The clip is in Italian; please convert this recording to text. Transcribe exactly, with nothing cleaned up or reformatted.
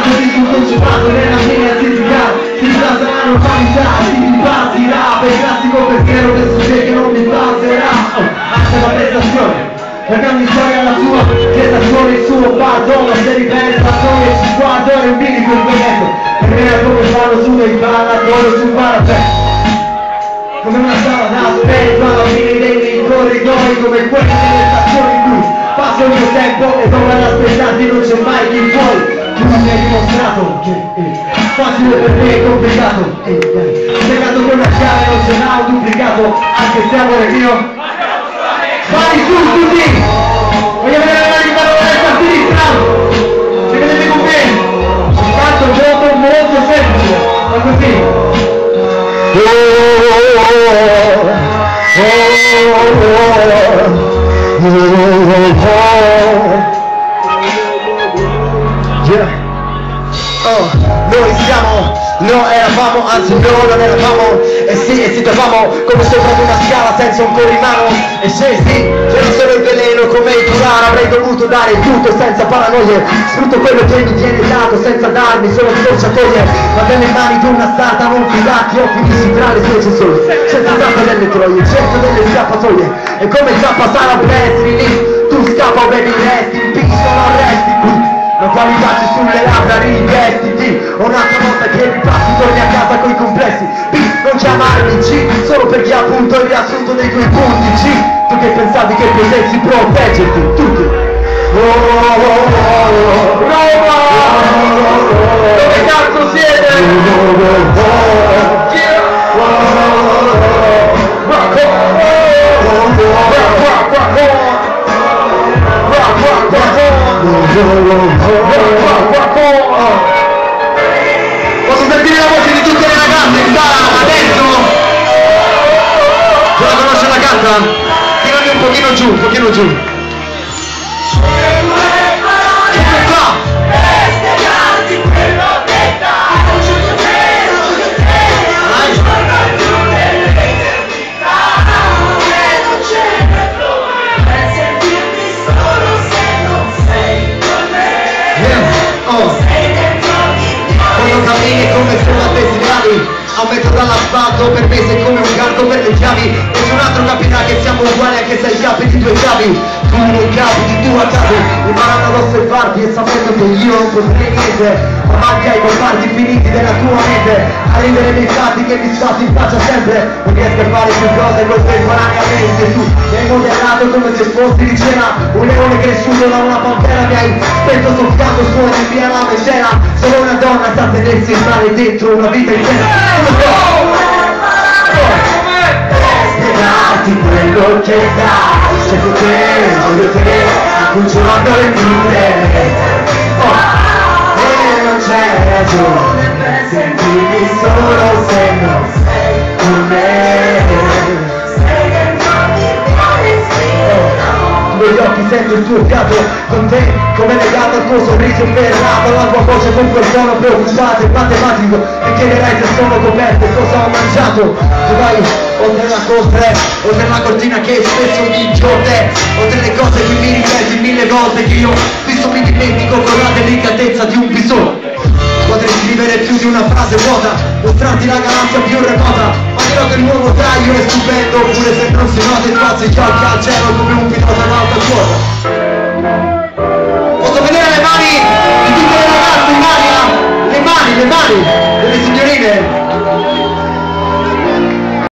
così tutto concentrato nella mia attività. Si tratta la normalità, si impazzirà per il classico pensiero del succede che non mi passerà. Oh, anche la prestazione, perché ogni storia ha la sua gestazione, il suo perdono. Se ripensa noi e ci guardo e un bilico in momento, per me è come fanno su dei ballatori sul parapet, come una sala d'aspetto alla fine dei corridoi, come quelle delle stazioni in cui passo il mio tempo e dopo ad aspettarti non c'è mai chi vuoi. Tu mi hai dimostrato che è facile per me è complicato, spiegato con una chiave non ce n'ha un duplicato, anche se amore mio. Vai su tutti! Voglio vedere la mani a destra, a sinistra! Ci vedete con me? Intanto un gioco molto semplice, ma così. Oh, oh, oh, yeah. Oh, noi siamo, no eravamo, anzi no non eravamo, e sì, e si trovavamo come sopra una scala senza un cuore in mano, e se sì, c'era solo il veleno come il curare, avrei dovuto dare tutto senza paranoie, sfrutto quello che mi viene dato senza darmi solo scorciatoie, ma nelle mani di una stata non fidati, ho finissi tra le sue sole, senza tappa delle troie, cerco delle scappatoie, e come zappa sarà prestri lì, tu scappa o bevi resti, in piso non resti qui. Non fai baci sulle labbra, rivestiti. Un'altra volta che ripassi torni a casa coi complessi. B, non chiamarmi G, solo perché appunto il riassunto dei tuoi punti. G, tu che pensavi che potessi proteggerti, tutti. Oh, oh, oh, oh, Roma! Dove cazzo siete? Posso sentire la voce di tutte le ragazze in sala adesso? Ce la conosce la canta? Tirami un pochino giù, un pochino giù. Come sono addestrati a un metro dall'asfalto, per me sei come un carco per le chiavi, nessun altro capirà che siamo uguali anche se hai capi di due chiavi, tu non capi di tua capi, imparano ad osservarti e sapendo che io non potrei niente, avanti ai comparti finiti della tua mente, a ridere dei fatti che mi sfatti in faccia sempre, non riesco a fare più cose contemporaneamente, tu mi hai modellato come se fossi di cena, un leone cresciuto da una pantera, mi hai spento soffiando suoni via la mecena, solo una donna sa tenersi il male dentro una vita intera. Spiegarti quello che dai, scelgo te, voglio te, consolando le mie. Oh, e non c'è ragione per sentirmi solo se non sei con me. Negli occhi sento il tuo fiato con te, come legato al tuo sorriso ferrato, la tua voce con quel tono preoccupato e matematico, mi chiederai se sono coperto e cosa ho mangiato. Tu vai oltre la corte, oltre la cortina che spesso mi chiude, oltre le cose che mi ripeti mille volte che io spesso mi dimentico con la delicatezza di un bisogno. Potrei scrivere più di una frase vuota, mostrarti la galassia più remota, ma dirò che il nuovo taglio è stupendo, oppure se non si nota spazio gli occhi al cielo come un pilota in alta quota. Posso vedere le mani di tutte le ragazze in aria? Le mani, le mani delle signorine?